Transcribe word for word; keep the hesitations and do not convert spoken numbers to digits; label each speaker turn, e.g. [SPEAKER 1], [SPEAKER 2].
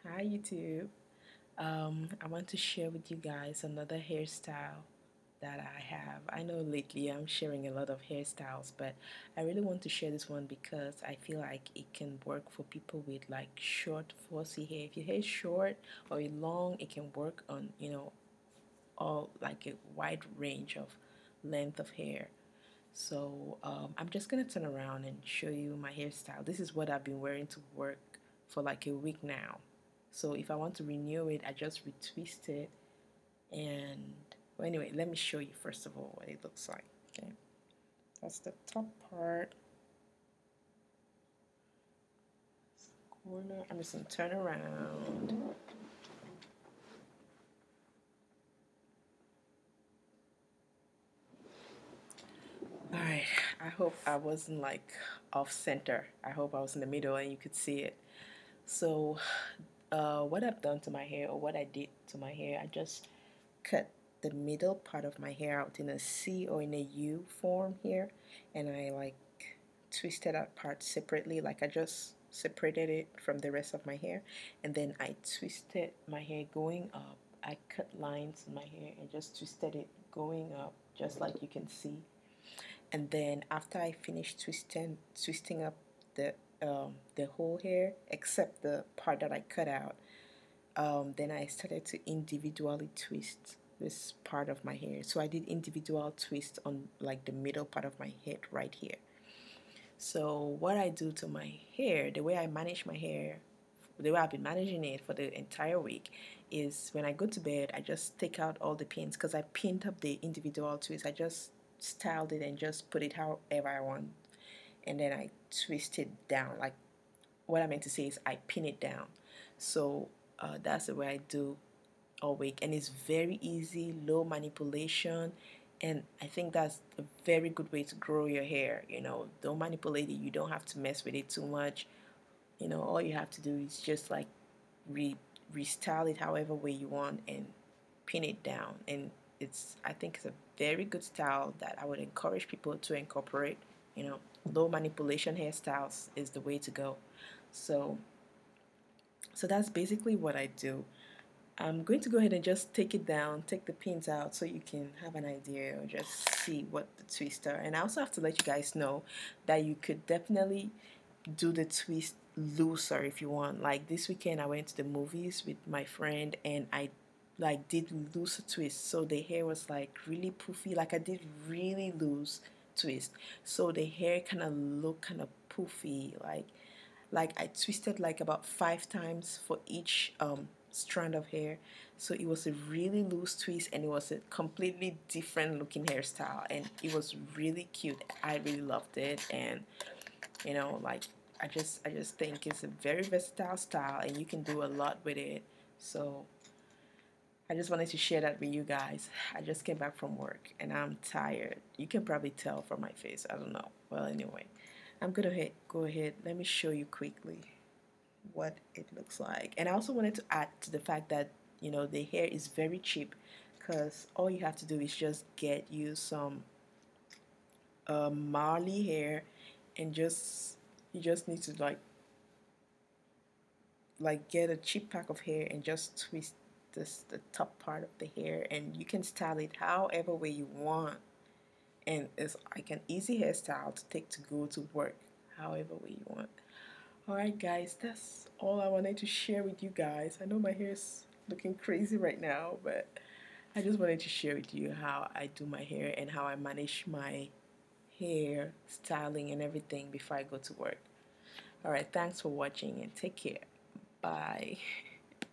[SPEAKER 1] Hi YouTube. Um, I want to share with you guys another hairstyle that I have. I know lately I'm sharing a lot of hairstyles, but I really want to share this one because I feel like it can work for people with like short, fussy hair. If your hair is short or long, it can work on, you know, all like a wide range of length of hair. So um, I'm just gonna turn around and show you my hairstyle. This is what I've been wearing to work for like a week now. So if I want to renew it, I just retwist it. And well, anyway, let me show you first of all what it looks like. Okay, that's the top part. Corner. I'm just gonna turn around. All right. I hope I wasn't like off center. I hope I was in the middle and you could see it. So, uh, what I've done to my hair, or what I did to my hair, I just cut the middle part of my hair out in a C or in a U form here, and I like twisted that part separately. Like I just separated it from the rest of my hair, and then I twisted my hair going up. I cut lines in my hair and just twisted it going up, just like you can see. And then after I finished twisting twisting up the um, the whole hair except the part that I cut out, um, then I started to individually twist this part of my hair. So I did individual twist on like the middle part of my head right here. So what I do to my hair, the way I manage my hair, the way I've been managing it for the entire week, is when I go to bed, I just take out all the pins because I pinned up the individual twist. I just styled it and just put it however I want, and then I twist it down. Like what I meant to say is I pin it down. So uh, that's the way I do all week, and it's very easy, low manipulation, and I think that's a very good way to grow your hair. You know, don't manipulate it. You don't have to mess with it too much. You know, all you have to do is just like re restyle it however way you want and pin it down. And it's I think it's a very good style that I would encourage people to incorporate. You know, low manipulation hairstyles is the way to go. So so that's basically what I do. I'm going to go ahead and just take it down, take the pins out so you can have an idea or just see what the twists are. And I also have to let you guys know that you could definitely do the twist looser if you want. Like this weekend I went to the movies with my friend and I like did looser twist, so the hair was like really poofy. Like I did really loose twist, so the hair kind of looked kind of poofy. Like like I twisted like about five times for each um, strand of hair. So it was a really loose twist and it was a completely different looking hairstyle and it was really cute. I really loved it, and you know, like I just I just think it's a very versatile style and you can do a lot with it. So I just wanted to share that with you guys. I just came back from work and I'm tired. You can probably tell from my face. I don't know. Well, anyway, I'm gonna hit, go ahead. Let me show you quickly what it looks like. And I also wanted to add to the fact that you know the hair is very cheap because all you have to do is just get you some uh, Marley hair and just you just need to like like get a cheap pack of hair and just twist this the top part of the hair, and you can style it however way you want, and it's like an easy hairstyle to take to go to work however way you want. Alright guys, that's all I wanted to share with you guys. I know my hair is looking crazy right now, but I just wanted to share with you how I do my hair and how I manage my hair styling and everything before I go to work. Alright, thanks for watching and take care. Bye.